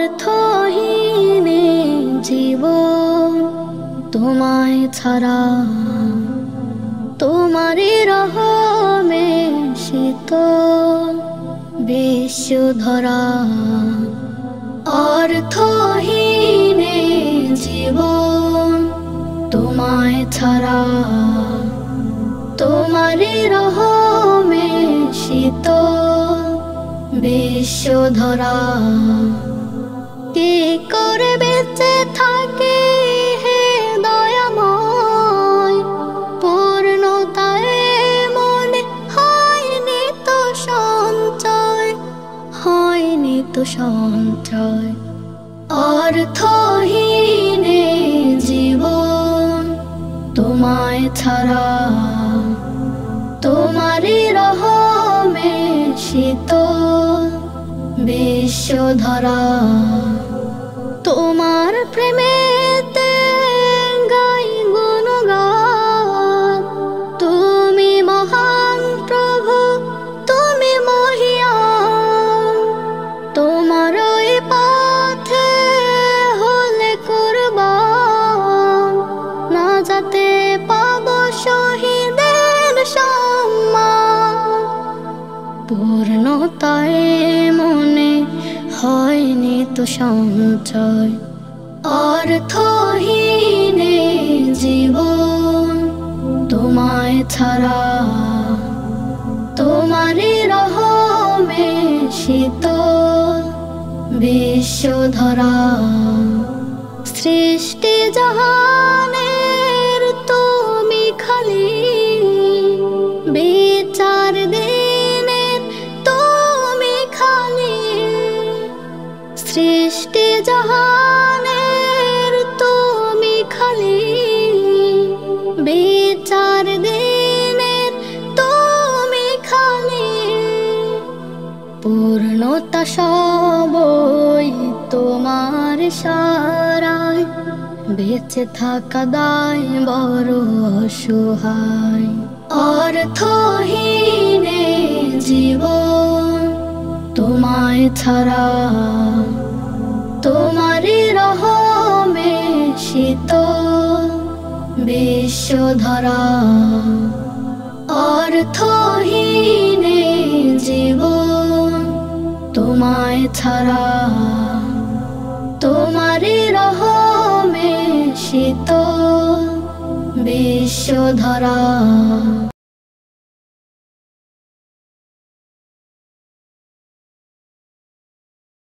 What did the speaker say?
অর্থহীনে জীবন তোমায় ছাড়া, তোমারই রহমে শীতল বিশ্বধরা। অর্থহীনে জীবন তোমায় ছাড়া, তোমারই রহমে শীতল বিশ্বধরা। কি করে বেঁচে থাকি হে দয়াময়, পূর্ণতায় মনে হয়নি তো সঞ্চয়, হয়নি তো সঞ্চয়। অর্থহীনে জীবন তোমায় ছাড়া, তোমারই রহমে শীতল বিশ্বধরা। তোমার প্রেমেতে গাই গুণগান, তুমি মহান প্রভু, তুমি মহিয়ান। তোমার ওই পথে হলে কুরবান, না যাতে পাব শহীদের সম্মান। পূর্ণতায় মনে হয়নি তো সঞ্চয়। অর্থহীনে জীবন তোমায় ছাড়া, তোমারই রহমে শীতল বিশ্বধরা। সৃষ্টি জাহানের তুমি খালি, বিচার দিনের তুমি খালি। সৃষ্টি জাহানের তুমি খালি, বিচার দিনের তুমি খালি। পূর্ণতা সবই তোমার সারায়, বেঁচে থাকা দায় বড় অসহায়। অর্থহীনে জীবন তোমায় ছাড়া, তোমারই রহমে শীতল বিশ্বধরা। অর্থহীনে জীবন তোমায় ছাড়া, তোমারই রহমে শীতল বিশ্বধরা।